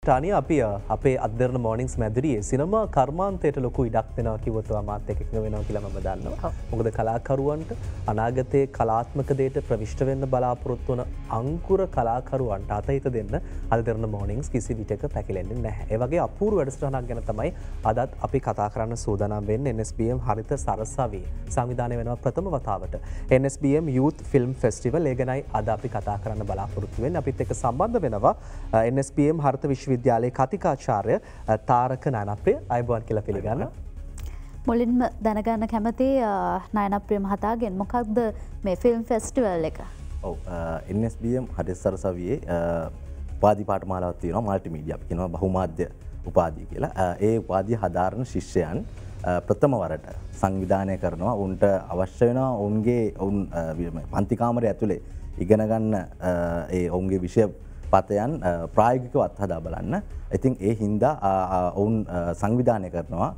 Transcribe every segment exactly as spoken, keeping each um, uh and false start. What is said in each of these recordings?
ටානිය අපි අපේ අධර්ණ මෝනිින්ස් මැදිරියේ සිනමා කර්මාන්තයට ලොකු ඉඩක් දෙනවා කිවොත්ව මාත් එකක වෙනවා කියලා මම දන්නවා. මොකද කලාකරුවන්ට අනාගතයේ කලාත්මක දේට ප්‍රවිෂ්ඨ වෙන්න බලාපොරොත්තු වන අංකුර කලාකරුවන්ට අතහිත දෙන්න අධර්ණ මෝනිින්ස් කිසි විටක පැකිලෙන්නේ නැහැ. ඒ වගේ අපූර්ව වැඩසටහනක් ගැන තමයි අදත් අපි කතා කරන්න සූදානම් වෙන්නේ. එන් එස් බී එම් හරිත සරසවිය සංවිධානය වෙනවා ප්‍රථම වතාවට. N S B M Youth Film Festival ඒ ගැනයි අද අපි කතා කරන්න බලාපොරොත්තු වෙන්නේ. අපිත් එක්ක සම්බන්ධ වෙනවා එන් එස් බී එම් හරිත විශ්වවිද්‍යාලයේ කතිකාචාර්ය තාරක නයනප්‍රිය අයබෝවන් කියලා පිළිගන්න. මුලින්ම දැනගන්න කැමති නයනප්‍රිය මහතාගෙන් මොකක්ද මේ ෆිල්ම් ෆෙස්ටිවල් එක? ඔව් එන් එස් බී එම් හරිත සරසවියේ උපාධි පාඨමාලාවක් තියෙනවා මල්ටිමීඩියා අපි කියනවා බහුමාධ්‍ය උපාධිය කියලා. ඒ උපාධිය හදාරන ශිෂ්‍යයන් ප්‍රථම වරට සංවිධානය කරනවා. උන්ට අවශ්‍ය වෙනවා ඔවුන්ගේ ඔවුන් පන්ති කාමරය ඇතුලේ ඉගෙන ගන්න ඒ ඔවුන්ගේ විෂය පතයන් ප්‍රායෝගිකව අත්හදා බලන්න. ඉතින් ඒ හින්දා ඔවුන් සංවිධානය කරනවා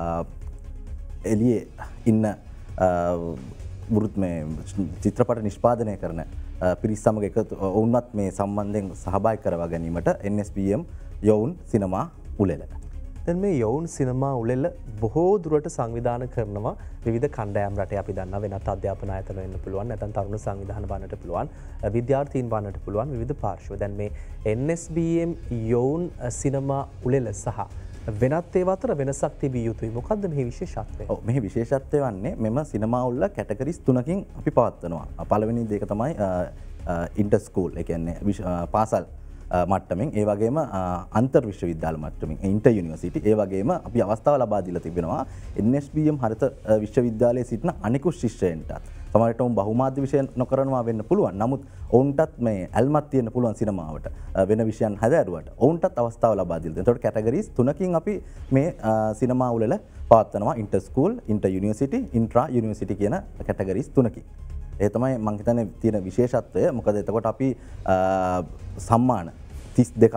එළියේ ඉන්න වෘත් මේ චිත්‍රපට නිෂ්පාදනය කරන පිරිස් සමග එකතු ඔවුන්වත් මේ සම්බන්ධයෙන් සහභාගී කරවා ගැනීමට එන් එස් බී එම් යොවුන් සිනමා උළෙල. දැන් මේ යොවුන් සිනමා උළෙල බොහෝ දුරට සංවිධානය කරනවා විවිධ කණ්ඩායම් රටේ අපි දන්නා වෙනත් අධ්‍යාපන ආයතන වෙන්න පුළුවන් නැත්නම් තරුණ සංවිධාන වන්නට පුළුවන් විද්‍යාර්ථීන් වන්නට පුළුවන් විවිධ පාර්ශ්ව. දැන් මේ එන් එස් බී එම් යොවුන් සිනමා උළෙල සහ වෙනත් ඒවා අතර වෙනසක් තිබිය යුතුයි. මොකද්ද මෙහි විශේෂත්වය? ඔව් මෙහි විශේෂත්වය වන්නේ මෙම සිනමා උළෙල කැටගරිස් තුනකින් අපි පවත්වනවා. පළවෙනි දෙක තමයි ඉන්ටර් ස්කූල් ඒ කියන්නේ පාසල් මට්ටමින් ඒ වගේම අන්තර් විශ්වවිද්‍යාල මට්ටමින් ඉන්ටර් යුනිවර්සිටි ඒ වගේම අපි අවස්ථාව ලබා දීලා තිබෙනවා එන් එස් බී එම් හරිත විශ්වවිද්‍යාලයේ සිටින අනෙකුත් ශිෂ්‍යයන්ට. සමහරවිට උන් බහුමාධ්‍ය විෂය නොකරනවා වෙන්න පුළුවන්. නමුත් ඔවුන්ටත් මේ ඇල්මක් තියෙන්න පුළුවන් සිනමාවට වෙන විෂයන් හැදෑරුවට ඔවුන්ටත් අවස්ථාව ලබා දීලා තියෙනවා. ඒකට කැටගරිස් තුනකින් අපි මේ සිනමා උළෙල පවත්වනවා. Inter school, inter university, intra university කියන කැටගරිස් තුනකින්. ඒ තමයි මම හිතන්නේ තියෙන විශේෂත්වය. මොකද එතකොට අපි සම්මාන තිස් දෙකක්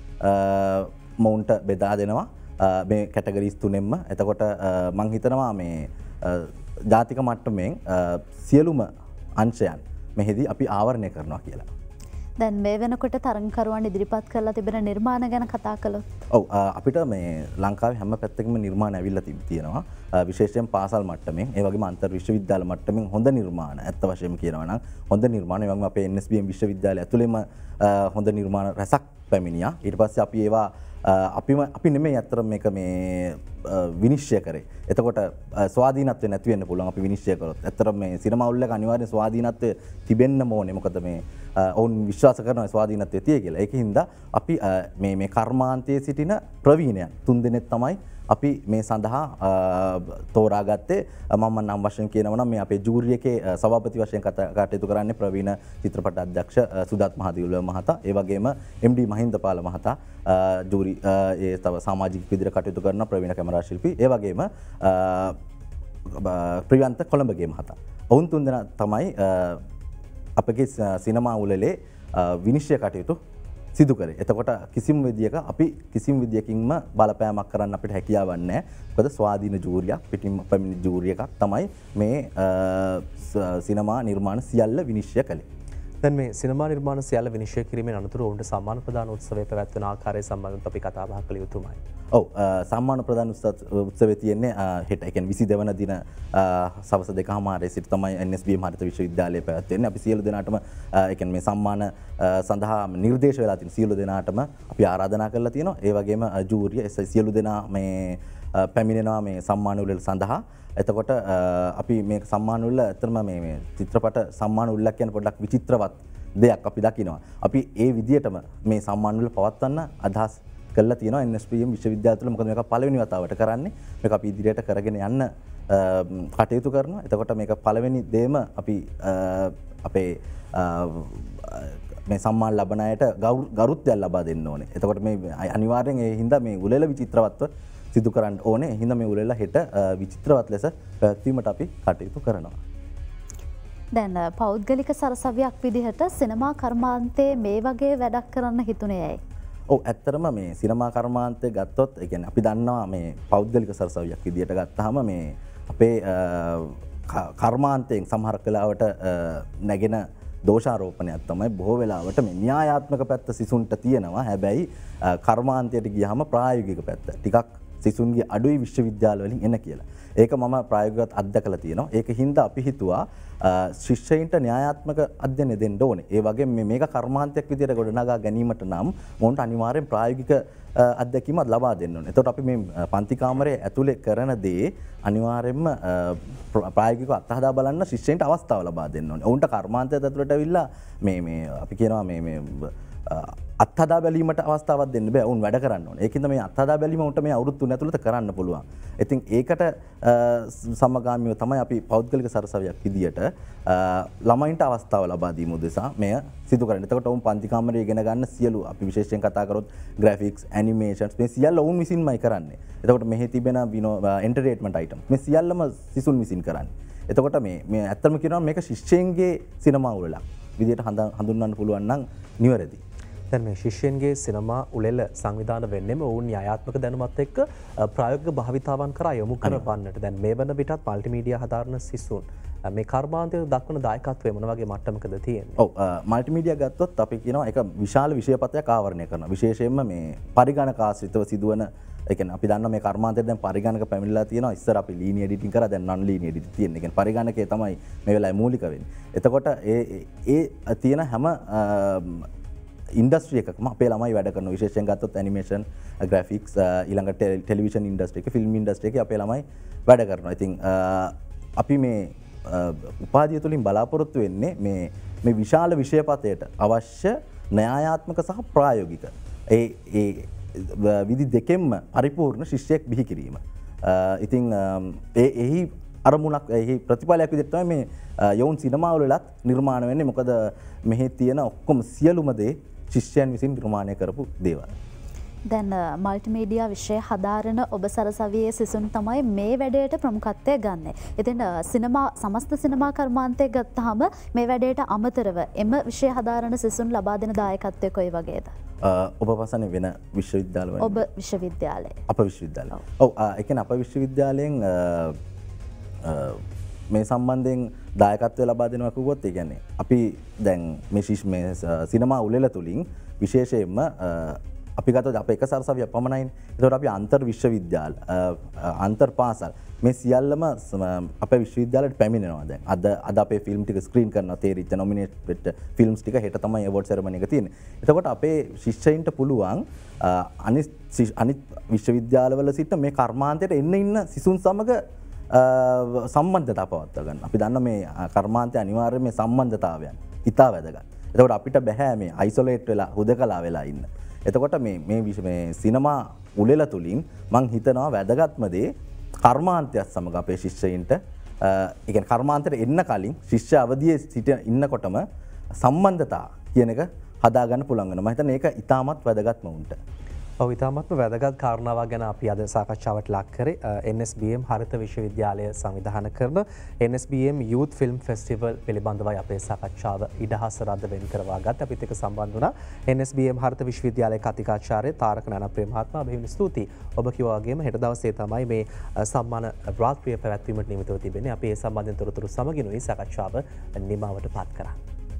මොවුන්ට බෙදා දෙනවා මේ කැටගරිස් තුනෙන්ම. එතකොට මම හිතනවා මේ ජාතික මට්ටමෙන් සියලුම අංශයන් මෙහිදී අපි ආවරණය කරනවා කියලා. දැන් මේ වෙනකොට තරඟකරුවන් ඉදිරිපත් කරලා තිබෙන නිර්මාණ ගැන කතා කළොත්. ඔව් අපිට මේ ලංකාවේ හැම පැත්තකම නිර්මාණ ඇවිල්ලා තියෙනවා. විශේෂයෙන් පාසල් මට්ටමින් ඒ වගේම අන්තර් විශ්වවිද්‍යාල මට්ටමින් හොඳ නිර්මාණ ඇත්ත වශයෙන්ම කියනවා නම් හොඳ නිර්මාණ ඒ වගේම අපේ එන් එස් බී එම් විශ්වවිද්‍යාලය ඇතුළේම හොඳ නිර්මාණ රැසක් පැමිණියා. ඊට පස්සේ අපි ඒවා අපිම අපි නෙමෙයි අතර මේක මේ විනිශ්චය කරේ. එතකොට ස්වාධීනත්වය නැති වෙන්න පුළුවන් අපි විනිශ්චය කරොත්. ඇත්තටම මේ සිනමා උළෙලක අනිවාර්යෙන් ස්වාධීනත්වය තිබෙන්න ඕනේ. මොකද මේ ඔවුන් විශ්වාස කරනවා ස්වාධීනත්වය තියෙයි කියලා. ඒකින්ද අපි මේ මේ කර්මාන්තයේ සිටින ප්‍රවීණයන් තුන්දෙනෙක් තමයි අපි මේ සඳහා තෝරාගත්තේ. මම නම් වශයෙන් කියනවා නම් මේ අපේ ජූරි එකේ සභාපති වශයෙන් කටයුතු කරන්නේ ප්‍රවීණ චිත්‍රපට අධ්‍යක්ෂ සුදත් මහදේවුල මහතා. ඒ වගේම එම් ඩී මහින්දපාල මහතා ජූරි ඒ තව සමාජික විදිහට කටයුතු කරන ප්‍රවීණ කැමරා ශිල්පී. ඒ වගේම ප්‍රියන්ත කොළඹගේ මහතා. ඔවුන් තුන්දෙනා තමයි අපගේ සිනමා උළෙලේ විනිශ්චය කටයුතු සිදු කරේ. එතකොට කිසිම විදියක අපි කිසිම විදියකින්ම බලපෑමක් කරන්න අපිට හැකියාවක් නැහැ. මොකද ස්වාධීන ජූරියක් පිටින් පැමිණි ජූරි එකක් තමයි මේ සිනමා නිර්මාණ සියල්ල විනිශ්චය කළේ. දැන් මේ සිනමා නිර්මාණ සියල්ල විනිශ්චය කිරීමෙන් අනතුරු ඔවුන්ට සම්මාන ප්‍රදාන උත්සවය පැවැත්වෙන ආකාරය සම්බන්ධව අපි කතා බහ කළ යුතුමයි. ඔව් සම්මාන ප්‍රදාන උත්සවය තියෙන්නේ හෙට ඒ කියන්නේ විසි දෙවන දින සවස් දෙකමාරේ සිට තමයි එන් එස් බී එම් හරිත විශ්වවිද්‍යාලයේ පැවැත්වෙන්නේ. අපි සියලු දෙනාටම ඒ කියන්නේ මේ සම්මාන සඳහා නිර්දේශ වෙලා තියෙන සියලු දෙනාටම අපි ආරාධනා කරලා තියෙනවා. ඒ වගේම ජූරිය සියලු දෙනා මේ පැමිණෙනවා මේ සම්මාන උළෙල සඳහා. එතකොට අපි මේ සම්මාන උළෙල ඇත්තටම මේ මේ චිත්‍රපට සම්මාන උළෙලක් කියන පොඩ්ඩක් විචිත්‍රවත් දෙයක් අපි දකිනවා. අපි ඒ විදියටම මේ සම්මාන උළෙල පවත්වන්න අදහස් කළා තියෙනවා එන් එස් බී එම් විශ්වවිද්‍යාලය තුළ. මොකද මේක පළවෙනි වතාවට කරන්නේ. මේක අපි ඉදිරියට කරගෙන යන්න කටයුතු කරනවා. එතකොට මේක පළවෙනි දේම අපි අපේ මේ සම්මාන ලබන අයට ගෞරවයක් ලබා දෙන්න ඕනේ. එතකොට මේ අනිවාර්යෙන් ඒ හින්දා මේ උළෙල විචිත්‍රවත්ව සිදු කරන්න ඕනේ. ඒ හින්දා මේ උළෙල හෙට විචිත්‍රවත් ලෙස පැවැත්වීමට අපි කටයුතු කරනවා. දැන් පෞද්ගලික සරසවියක් විදිහට සිනමා කර්මාන්තයේ මේ වගේ වැඩක් කරන්න හිතුනේ ඇයි? ඔව් ඇත්තටම මේ සිනමා කර්මාන්තය ගත්තොත් ඒ කියන්නේ අපි දන්නවා මේ පෞද්ගලික සරසවියක් විදිහට ගත්තාම මේ අපේ කර්මාන්තයෙන් සමහර කලාවට නැගෙන දෝෂාරෝපණයක් තමයි බොහෝ වෙලාවට මේ න්‍යායාත්මක පැත්ත සිසුන්ට තියෙනවා. හැබැයි කර්මාන්තයට ගියාම ප්‍රායෝගික පැත්ත ටිකක් සිසුන්ගේ අඩුයි විශ්වවිද්‍යාල වලින් එන කියලා. ඒක මම ප්‍රායෝගිකව අත්දකලා තියෙනවා. ඒක හින්දා අපි හිතුවා ශිෂ්‍යයින්ට න්‍යායාත්මක අධ්‍යයනය දෙන්න ඕනේ. ඒ වගේම මේ මේක කර්මාන්තයක් විදියට ගොඩනගා ගැනීමට නම් මොන්ට අනිවාර්යෙන් ප්‍රායෝගික අත්දැකීමක් ලබා දෙන්න ඕනේ. එතකොට අපි මේ පන්ති කාමරයේ ඇතුලේ කරන දේ අනිවාර්යෙන්ම ප්‍රායෝගිකව අත්හදා බලන්න ශිෂ්‍යයින්ට අවස්ථාව ලබා දෙන්න ඕනේ. ඔවුන්ට කර්මාන්තයට ඇතුළට ඇවිල්ලා මේ මේ අපි කියනවා මේ මේ අත්හදා බැලීමට අවස්ථාවක් දෙන්න බෑ. ඔවුන් වැඩ කරන්න ඕනේ. ඒකින්ද මේ අත්හදා බැලීම උන්ට මේ අවුරුදු තුන ඇතුළත කරන්න පුළුවන්. ඉතින් ඒකට සමගාමීව තමයි අපි පෞද්ගලික සරසවියක් විදියට ළමයින්ට අවස්ථාව ලබා දීම උදෙසා මෙය සිදු කරන්නේ. එතකොට ඔවුන් පන්ති කාමරයේ ඉගෙන ගන්න සියලු අපි විශේෂයෙන් කතා කරොත් graphics, animations මේ සියල්ල ඔවුන් විසින්මයි කරන්නේ. එතකොට මෙහි තිබෙන entertainment items මේ සියල්ලම සිසුන් විසින් කරන්නේ. එතකොට මේ මේ ඇත්තම කියනවා මේක ශිෂ්‍යයන්ගේ සිනමා උළෙලක් විදියට හඳුන්වන්න පුළුවන් නම් නිවැරදි. දැන් මේ ශිෂ්‍යයන්ගේ සිනමා උළෙල සංවිධාන වෙන්නේම ඔවුන් න්‍යායාත්මක දැනුමත් එක්ක ප්‍රායෝගික භාවිතාවන් කරා යොමු කරවන්නට. දැන් මේ වන විටත් මල්ටිමීඩියා හදාරන සිසුන් මේ කර්මාන්තයට දක්වන දායකත්වය මොන වගේ මට්ටමකද තියෙන්නේ? ඔව් මල්ටිමීඩියා ගත්තොත් අපි කියනවා ඒක විශාල විෂයපතයක් ආවරණය කරනවා. විශේෂයෙන්ම මේ පරිගණක ආශ්‍රිතව සිදුවන ඒ කියන්නේ අපි දන්නවා මේ කර්මාන්තයට දැන් පරිගණක පැමිණලා තියෙනවා. ඉස්සර අපි ලීනියර් එඩිටින් කරා දැන් නන් ලීනියර් එඩිටින් තියෙනවා. ඒ කියන්නේ පරිගණකයේ තමයි මේ වෙලාවේ මූලික වෙන්නේ. එතකොට ඒ ඒ තියෙන හැම ඉන්ඩස්ට්‍රි එකකම අපේ ළමයි වැඩ කරන විශේෂයෙන් ගත්තොත් ඇනිමේෂන් ග්‍රැෆික්ස් ඊළඟට ටෙලිවිෂන් ඉන්ඩස්ට්‍රි එකේ ෆිල්ම් ඉන්ඩස්ට්‍රි එකේ අපේ ළමයි වැඩ කරනවා. ඉතින් අපි මේ උපාධිය තුලින් බලාපොරොත්තු වෙන්නේ මේ මේ විශාල විෂයපතයට අවශ්‍ය න්‍යායාත්මක සහ ප්‍රායෝගික ඒ ඒ විදි දෙකෙන්ම පරිපූර්ණ ශිෂ්‍යයෙක් බිහි කිරීම. ඉතින් ඒ එහි අරමුණක් එහි ප්‍රතිඵලයක් විදිහට තමයි මේ යොවුන් සිනමාවලත් නිර්මාණය වෙන්නේ. මොකද මෙහි තියෙන ඔක්කොම සියලුම දේ ශිෂ්‍යයන් විසින් නිර්මාණය කරපු දේවල්. දැන් මල්ටිමීඩියා විෂය හදාරන ඔබ සරසවියේ සිසුන් තමයි මේ වැඩේට ප්‍රමුඛත්වය ගන්න. ඉතින් සිනමා සමස්ත සිනමා කර්මාන්තය ගත්තාම මේ වැඩේට අමතරව එම විෂය හදාරන සිසුන් ලබා දෙන දායකත්වය කොයි වගේද? ඔබ පසන්නේ වෙන විශ්වවිද්‍යාලවල? ඔබ විශ්වවිද්‍යාලයේ. අප විශ්වවිද්‍යාලය. ඔව් ඒ කියන්නේ අප විශ්වවිද්‍යාලයෙන් මේ සම්බන්ධයෙන් දායකත්වය ලබා දෙනවා කිව්වොත් ඒ කියන්නේ අපි දැන් මේ ශිෂ්‍ය මේ සිනමා උළෙල තුලින් විශේෂයෙන්ම අපි ගත්තොත් අපේ එක සරසවියක් පමණයිනේ. ඒතකොට අපි අන්තර් විශ්වවිද්‍යාල අන්තර් පාසල් මේ සියල්ලම අපේ විශ්වවිද්‍යාලයට පැමිණෙනවා දැන්. අද අද අපේ ෆිල්ම් ටික ස්ක්‍රීන් කරනවා තේරිච්ච නොමිනේට් වෙච්ච ෆිල්ම්ස් ටික හෙට තමයි අවෝඩ් සෙරමනි එක තියෙන්නේ. එතකොට අපේ ශිෂ්‍යයින්ට පුළුවන් අනිත් අනිත් විශ්වවිද්‍යාලවල සිට මේ කර්මාන්තයට එන්න ඉන්න සිසුන් සමග සම්බන්ධතා පවත්වා ගන්න. අපි දන්න මේ කර්මාන්තය අනිවාර්යයෙන් මේ සම්බන්ධතාවයන් ඉතා වැදගත්. එතකොට අපිට බෑ මේ අයිසොලේට් වෙලා හුදකලා වෙලා ඉන්න. එතකොට මේ මේ මේ සිනමා උළෙල තුලින් මං හිතනවා වැදගත්ම දේ කර්මාන්තයත් සමග අපේ ශිෂ්‍යයින්ට ඒ කියන්නේ කර්මාන්තයට එන්න කලින් ශිෂ්‍ය අවදියේ සිට ඉන්නකොටම සම්බන්ධතා කියන එක හදාගන්න පුළුවන් වෙනවා. මම හිතන්නේ ඒක ඉතාමත් වැදගත්ම උන්ට. ඔව් ඉතාමත්ම වැදගත් කාරණාවක් ගැන අපි අද සාකච්ඡාවට ලක් කරේ එන් එස් බී එම් හරිත විශ්වවිද්‍යාලය සංවිධානය කරන N S B M Youth Film Festival පිළිබඳවයි අපේ සාකච්ඡාව ඉඩහස රද වෙන් කරවා ගත්ත. අපිත් එක්ක සම්බන්ධ වුණා එන් එස් බී එම් හරිත විශ්වවිද්‍යාලයේ කතිකාචාර්ය තාරක නනප්‍රිය මහත්මයා. බෙහෙවින් ස්තුතියි. ඔබ කිව්වා වගේම හෙට දවසේ තමයි මේ සම්මාන රාත්‍රිය පැවැත්වීමට නියමිතව තිබෙන්නේ. අපි ඒ සම්බන්ධයෙන් තොරතුරු සමගිනුයි සාකච්ඡාව නිමවට පත් කරා.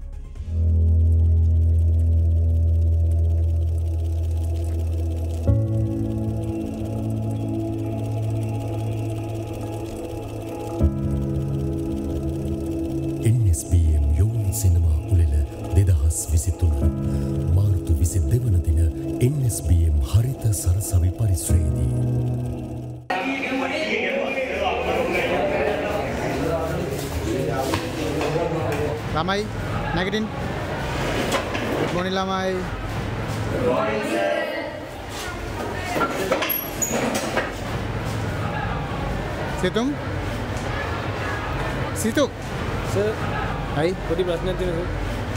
එන් එස් බී එම් යොවුන් සිනමා උළෙල දෙදහස් විසිතුන මාර්තු විසි දෙක වන දින එන් එස් බී එම් හරිත සරසවි පරිශ්‍රයේදී ළමයි නැගිටින්. ගුඩ් මොර්නින් ළමයි. සිතුම් සිතු සර් හයි පොඩි ප්‍රශ්නයක් තියෙනවා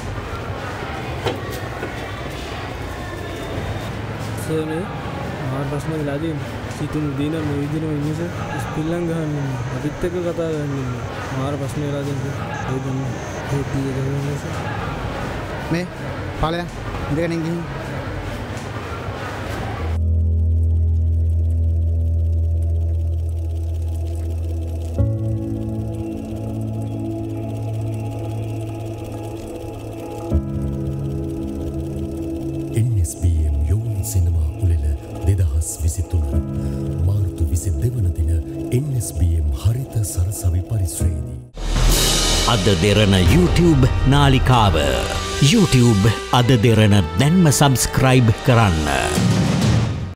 සර්. සර් මේ මාර ප්‍රශ්න වෙලා තියෙනවා. සිතුම් දින මේ විදිහටම ඉන්නේ සර්. ස්පිල්ලම් ගහන්නේ. අපිත් එක්ක කතා කරන්නේ. මාර ප්‍රශ්න වෙලා තියෙනවා. ඒ දන්නේ. ඒ ටී එක ගහන්නේ සර්. මේ ඵලයන් ඉඳගෙන ගිහින් දෙදහස් විසිතුන මාර්තු විසි දෙවන දින එන් එස් බී එම් හරිත සරසවි පරිශ්‍රයේදී අද දෙරන YouTube නාලිකාව YouTube අද දෙරන දැන්ම සබස්ක්‍රයිබ් කරන්න.